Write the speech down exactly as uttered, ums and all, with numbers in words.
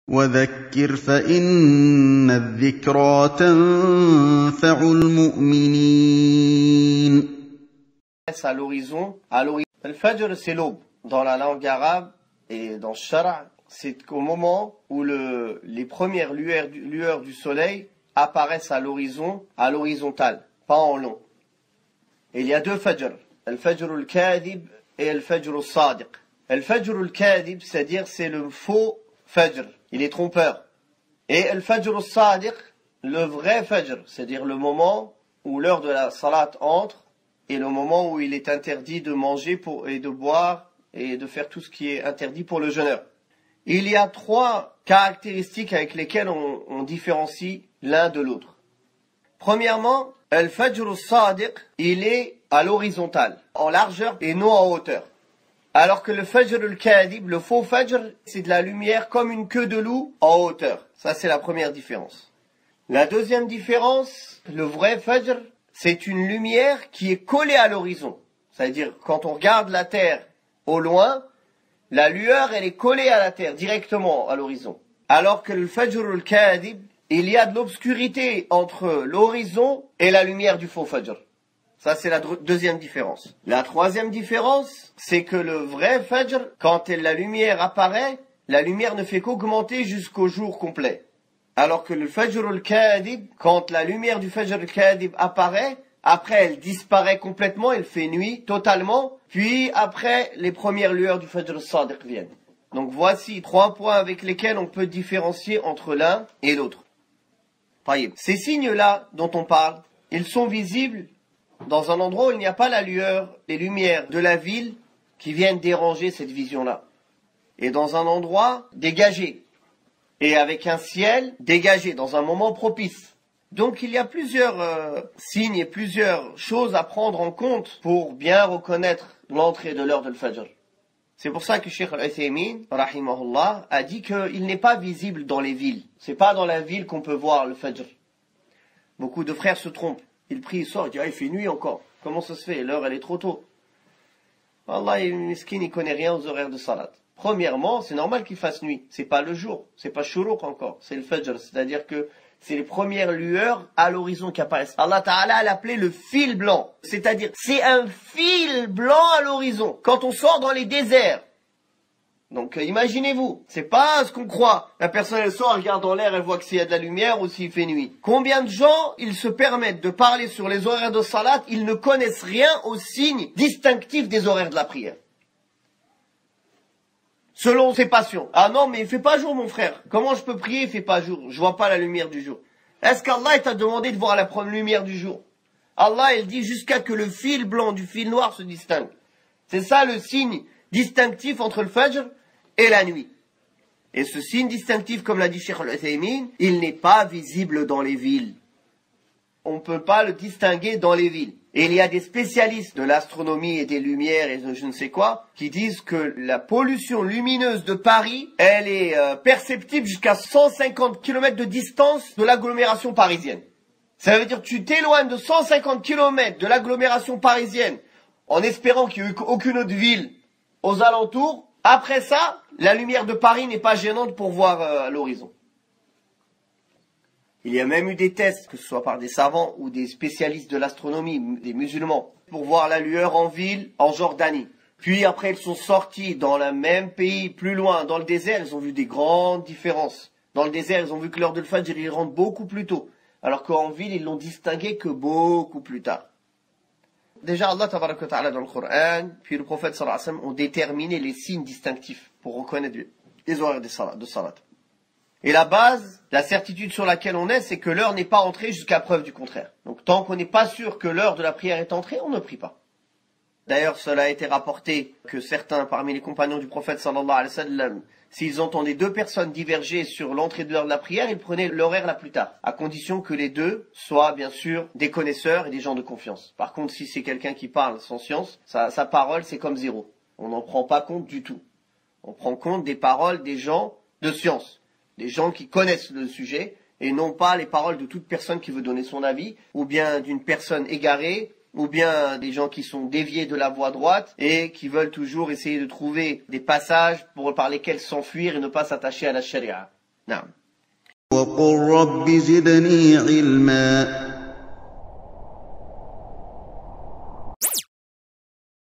وذكر فإن الذكرى تنفع المؤمنين. À l'horizon, à l'horizon. Le fajr, c'est l'aube. Dans la langue arabe et dans Shara', c'est au moment où le, les premières lueurs du, lueurs du soleil apparaissent à l'horizon, à l'horizontale, pas en long. Et il y a deux fajr, le fajr al-kadib et le fajr al-sadiq. Le fajr al-kadib, c'est-à-dire c'est le faux fajr, il est trompeur. Et le fajr al-sadiq, le vrai fajr, c'est-à-dire le moment où l'heure de la salat entre et le moment où il est interdit de manger pour, et de boire et de faire tout ce qui est interdit pour le jeûneur. Il y a trois caractéristiques avec lesquelles on, on différencie l'un de l'autre. Premièrement, le fajr al-sadiq, il est à l'horizontale, en largeur et non en hauteur. Alors que le fajr al-kadib, le faux fajr, c'est de la lumière comme une queue de loup en hauteur. Ça, c'est la première différence. La deuxième différence, le vrai fajr, c'est une lumière qui est collée à l'horizon. C'est-à-dire, quand on regarde la terre au loin, la lueur, elle est collée à la terre, directement à l'horizon. Alors que le fajr al-kadib, il y a de l'obscurité entre l'horizon et la lumière du faux fajr. Ça, c'est la deuxième différence. La troisième différence, c'est que le vrai fajr, quand la lumière apparaît, la lumière ne fait qu'augmenter jusqu'au jour complet. Alors que le fajr al-kadib, quand la lumière du fajr al-kadib apparaît, après elle disparaît complètement, elle fait nuit totalement, puis après les premières lueurs du fajr al-sadiq viennent. Donc voici trois points avec lesquels on peut différencier entre l'un et l'autre. Ces signes-là dont on parle, ils sont visibles dans un endroit où il n'y a pas la lueur, les lumières de la ville qui viennent déranger cette vision-là. Et dans un endroit dégagé. Et avec un ciel dégagé, dans un moment propice. Donc il y a plusieurs euh, signes et plusieurs choses à prendre en compte pour bien reconnaître l'entrée de l'heure de l'Fajr. C'est pour ça que Cheikh Al-Uthaymin, rahimahullah, a dit qu'il n'est pas visible dans les villes. C'est pas dans la ville qu'on peut voir le Fajr. Beaucoup de frères se trompent. Ils prient, ils sortent, ils disent, ah, il fait nuit encore. Comment ça se fait? L'heure, elle est trop tôt. Allah, miskin, il connaît rien aux horaires de salat. Premièrement, c'est normal qu'il fasse nuit. C'est pas le jour. C'est pas shuruq encore. C'est le Fajr. C'est-à-dire que c'est les premières lueurs à l'horizon qui apparaissent. Allah Ta'ala l'appelait le fil blanc. C'est-à-dire, c'est un fil blanc à l'horizon. Quand on sort dans les déserts. Donc, euh, imaginez-vous. C'est pas ce qu'on croit. La personne, elle sort, elle regarde dans l'air, elle voit que s'il y a de la lumière ou s'il fait nuit. Combien de gens, ils se permettent de parler sur les horaires de salat, ils ne connaissent rien aux signes distinctifs des horaires de la prière. Selon ses passions. Ah non, mais il fait pas jour, mon frère. Comment je peux prier, il fait pas jour? Je vois pas la lumière du jour. Est-ce qu'Allah t'a demandé de voir la première lumière du jour? Allah, il dit jusqu'à que le fil blanc du fil noir se distingue. C'est ça le signe distinctif entre le Fajr et la nuit. Et ce signe distinctif, comme l'a dit Cheikh Al-Uthaymin, il n'est pas visible dans les villes. On ne peut pas le distinguer dans les villes. Et il y a des spécialistes de l'astronomie et des lumières et de je ne sais quoi, qui disent que la pollution lumineuse de Paris, elle est euh, perceptible jusqu'à cent cinquante kilomètres de distance de l'agglomération parisienne. Ça veut dire que tu t'éloignes de cent cinquante kilomètres de l'agglomération parisienne, en espérant qu'il n'y ait eu aucune autre ville aux alentours. Après ça, la lumière de Paris n'est pas gênante pour voir euh, l'horizon. Il y a même eu des tests, que ce soit par des savants ou des spécialistes de l'astronomie, des musulmans, pour voir la lueur en ville, en Jordanie. Puis après, ils sont sortis dans le même pays, plus loin, dans le désert, ils ont vu des grandes différences. Dans le désert, ils ont vu que l'heure de l'Fajr, ils rentrent beaucoup plus tôt. Alors qu'en ville, ils l'ont distingué que beaucoup plus tard. Déjà, Allah tabaraka wa ta'ala dans le Coran, puis le prophète sallallahu alayhi wa sallam ont déterminé les signes distinctifs pour reconnaître les horaires de salat. De salat. Et la base, la certitude sur laquelle on est, c'est que l'heure n'est pas entrée jusqu'à preuve du contraire. Donc tant qu'on n'est pas sûr que l'heure de la prière est entrée, on ne prie pas. D'ailleurs, cela a été rapporté que certains parmi les compagnons du prophète sallallahu alayhi wa sallam, s'ils entendaient deux personnes diverger sur l'entrée de l'heure de la prière, ils prenaient l'horaire la plus tard, à condition que les deux soient bien sûr des connaisseurs et des gens de confiance. Par contre, si c'est quelqu'un qui parle sans science, sa, sa parole c'est comme zéro. On n'en prend pas compte du tout. On prend compte des paroles des gens de science. Des gens qui connaissent le sujet, et non pas les paroles de toute personne qui veut donner son avis, ou bien d'une personne égarée, ou bien des gens qui sont déviés de la voie droite, et qui veulent toujours essayer de trouver des passages pour, par lesquels s'enfuir et ne pas s'attacher à la charia. نعم. وقل رب زدني علما